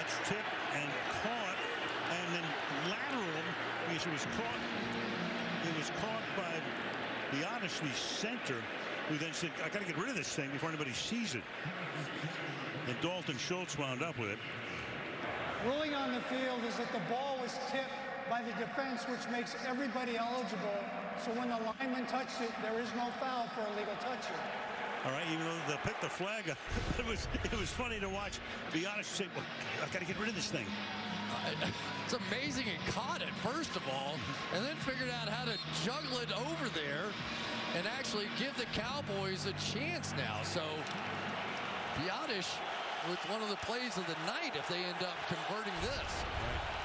tip and caught, and then lateral because it was caught. It was caught by Biadasz, the center, who then said, "I got to get rid of this thing before anybody sees it." And Dalton Schultz wound up with it. Ruling on the field is that the ball was tipped by the defense, which makes everybody eligible. So when the lineman touched it, there is no foul for illegal touching. All right, even though they picked the flag, it was funny to watch Biadasz say, "Well, I got to get rid of this thing." It's amazing he caught it, first of all, and then figured out how to juggle it over there and actually give the Cowboys a chance now. So Biadasz with one of the plays of the night if they end up converting this.